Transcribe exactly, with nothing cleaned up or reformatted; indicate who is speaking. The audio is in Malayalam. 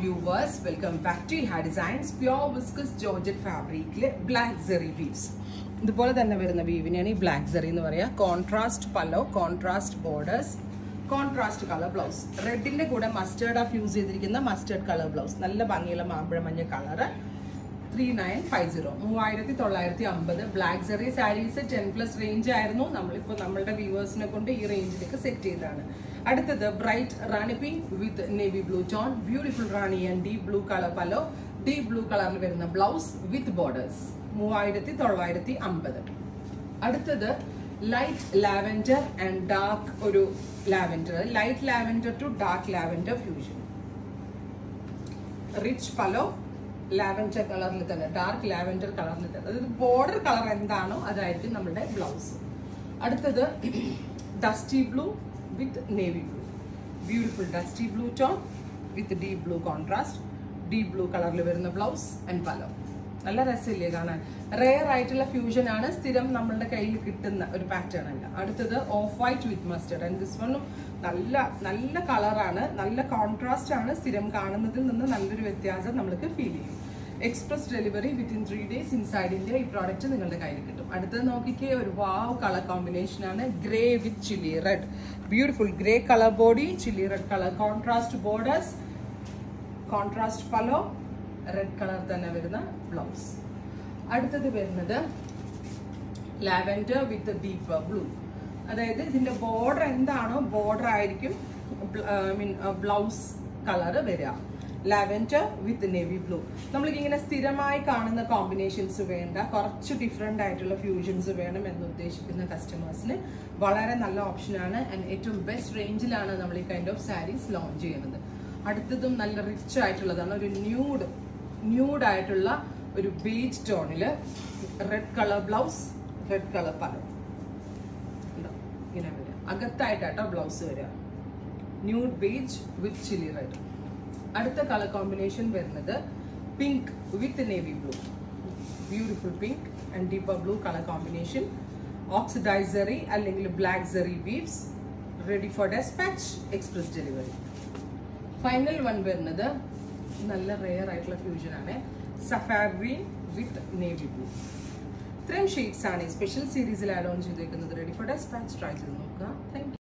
Speaker 1: viewers, welcome back to Iha Designs. Pure viscose georgette fabric black zari weaves. ഇതുപോലെ തന്നെ വരുന്ന വീവിനെയാണ് ഈ ബ്ലാക്ക് സെറി എന്ന് പറയുക. Contrast pallu, contrast borders, contrast colour blouse. റെഡിന്റെ കൂടെ മസ്റ്റേർഡ് ഓഫ് യൂസ് ചെയ്തിരിക്കുന്ന മസ്റ്റേർഡ് കളർ ബ്ലൗസ്. നല്ല ഭംഗിയുള്ള മാമ്പഴ മഞ്ഞ colour. Three nine five zero മൂവായിരത്തി തൊള്ളായിരത്തി അമ്പത് ബ്ലാക്ക് സെറി സാരീസ് ടെൻ പ്ലസ് റേഞ്ച് ആയിരുന്നു. നമ്മളിപ്പോൾ നമ്മളുടെ വ്യൂവേഴ്സിനെ കൊണ്ട് ഈ റേഞ്ചിലേക്ക് സെറ്റ് ചെയ്തതാണ്. അടുത്തത് bright rani pink with navy blue tone, beautiful rani and deep blue colour pallu, deep blue കളറിൽ വരുന്ന ബ്ലൗസ് വിത്ത് ബോർഡേഴ്സ്. മൂവായിരത്തി തൊള്ളായിരത്തി അമ്പത്. അടുത്തത് ലൈറ്റ് ലാവൻഡർ ആൻഡ് ഡാർക്ക് ഒരു lavender, light lavender to dark lavender fusion. Rich pallu, lavender കളറിൽ തന്നെ, ഡാർക്ക് ലാവൻഡർ കളറിൽ തന്നെ, അതായത് ബോർഡർ കളർ എന്താണോ അതായിരിക്കും നമ്മുടെ ബ്ലൗസ്. അടുത്തത് dusty blue with navy blue, beautiful dusty blue tone with deep blue contrast, deep blue കളറിൽ വരുന്ന ബ്ലൗസ് ആൻഡ് പല്ലോ. നല്ല രസമില്ലേ കാണാൻ? റെയർ ആയിട്ടുള്ള ഫ്യൂഷൻ ആണ്, സ്ഥിരം നമ്മളുടെ കയ്യിൽ കിട്ടുന്ന ഒരു പാറ്റേൺ അല്ല. അടുത്തത് off white with mustard and this വണ്ണും നല്ല നല്ല കളറാണ്, നല്ല കോൺട്രാസ്റ്റ് ആണ്. സ്ഥിരം കാണുന്നതിൽ നിന്ന് നല്ലൊരു വ്യത്യാസം നമ്മൾക്ക് ഫീൽ ചെയ്യും. Express delivery within three days inside India ഈ പ്രോഡക്റ്റ് നിങ്ങളുടെ കയ്യിൽ കിട്ടും. അടുത്തത് നോക്കിക്കേ, ഒരു വാവ് കളർ കോമ്പിനേഷൻ ആണ്. Grey with chilli red, beautiful grey colour body, chilli red colour contrast borders, contrast pallu, red colour തന്നെ വരുന്ന ബ്ലൗസ്. അടുത്തത് വരുന്നത് ലാവൻഡർ വിത്ത് ഡീപ്പ് ബ്ലൂ, അതായത് ഇതിന്റെ ബോർഡർ എന്താണോ ബോർഡർ ആയിരിക്കും മീൻ ബ്ലൗസ് കളർ വരിക. Lavender with navy blue. നമ്മൾക്ക് ഇങ്ങനെ സ്ഥിരമായി കാണുന്ന കോമ്പിനേഷൻസ് വേണ്ട, കുറച്ച് ഡിഫറെന്റ് ആയിട്ടുള്ള ഫ്യൂഷൻസ് വേണം എന്ന് ഉദ്ദേശിക്കുന്ന കസ്റ്റമേഴ്സിന് വളരെ നല്ല ഓപ്ഷനാണ്. ആൻഡ് ഏറ്റവും ബെസ്റ്റ് റേഞ്ചിലാണ് നമ്മൾ ഈ കൈൻഡ് ഓഫ് സാരീസ് ലോഞ്ച് ചെയ്യുന്നത്. അടുത്തതും നല്ല റിച്ച് ആയിട്ടുള്ളതാണ്, ഒരു ന്യൂഡ് ന്യൂഡ് ആയിട്ടുള്ള ഒരു ബീച്ച് ടോണില് red colour blouse, red colour പല ഇങ്ങനെ വരിക. അകത്തായിട്ടാട്ടോ ബ്ലൗസ് വരിക. Nude peach with chilli red. അടുത്ത കളർ കോമ്പിനേഷൻ വരുന്നത് pink with navy blue, beautiful pink and deeper blue colour combination. ഓക്സിഡൈസറി അല്ലെങ്കിൽ ബ്ലാക്ക് സെറി weaves, ready for despatch, express delivery. Final one വരുന്നത് നല്ല റെയർ ആയിട്ടുള്ള ഫ്യൂഷൻ ആണ്, സഫാർ ഗ്രീൻ വിത്ത് നേവി ബ്ലൂ. ഇത്രയും ഷെയ്ഡ്സ് ആണ് ഈ സ്പെഷ്യൽ സീരീസിൽ ആഡ് ഓൺ ചെയ്തേക്കുന്നത്. Ready for despatch. ട്രൈ ചെയ്ത് നോക്കുക. Thank U.